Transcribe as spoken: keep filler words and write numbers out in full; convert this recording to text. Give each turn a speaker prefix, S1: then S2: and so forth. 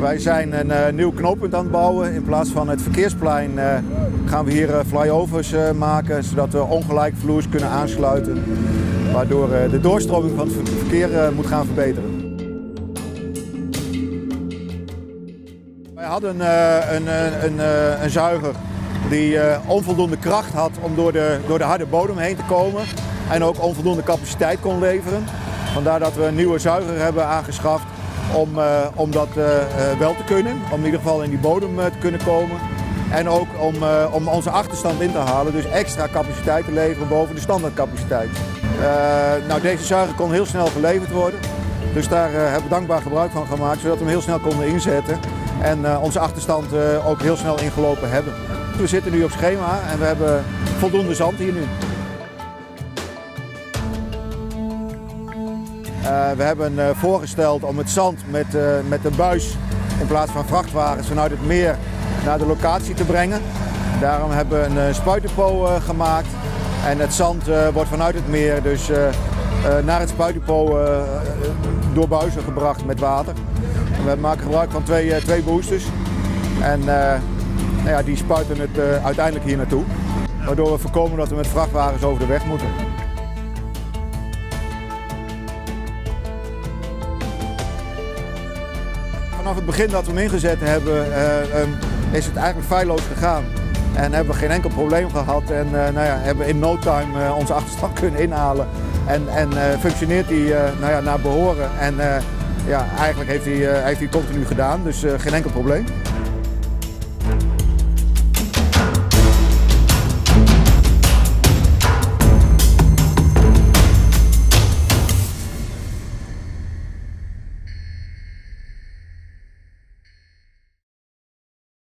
S1: Wij zijn een uh, nieuw knooppunt aan het bouwen. In plaats van het verkeersplein uh, gaan we hier uh, flyovers uh, maken, zodat we ongelijkvloers kunnen aansluiten. Waardoor uh, de doorstroming van het verkeer uh, moet gaan verbeteren. Wij hadden uh, een, een, een, een zuiger die uh, onvoldoende kracht had om door de, door de harde bodem heen te komen. En ook onvoldoende capaciteit kon leveren. Vandaar dat we een nieuwe zuiger hebben aangeschaft. Om, uh, om dat uh, uh, wel te kunnen, om in ieder geval in die bodem uh, te kunnen komen. En ook om, uh, om onze achterstand in te halen, dus extra capaciteit te leveren boven de standaardcapaciteit. Uh, nou, deze zuiger kon heel snel geleverd worden, dus daar uh, hebben we dankbaar gebruik van gemaakt, zodat we hem heel snel konden inzetten en uh, onze achterstand uh, ook heel snel ingelopen hebben. We zitten nu op schema en we hebben voldoende zand hier nu. Uh, we hebben uh, voorgesteld om het zand met, uh, met een buis in plaats van vrachtwagens vanuit het meer naar de locatie te brengen. Daarom hebben we een uh, spuitdepot uh, gemaakt en het zand uh, wordt vanuit het meer dus uh, uh, naar het spuitdepot uh, door buizen gebracht met water. En we maken gebruik van twee, uh, twee boosters en uh, nou ja, die spuiten het uh, uiteindelijk hier naartoe. Waardoor we voorkomen dat we met vrachtwagens over de weg moeten. Vanaf het begin dat we hem ingezet hebben, uh, um, is het eigenlijk feilloos gegaan. En hebben we geen enkel probleem gehad en uh, nou ja, hebben we in no time uh, onze achterstand kunnen inhalen. En, en uh, functioneert hij uh, nou ja, naar behoren. En uh, ja, eigenlijk heeft hij, uh, heeft hij continu gedaan, dus uh, geen enkel probleem.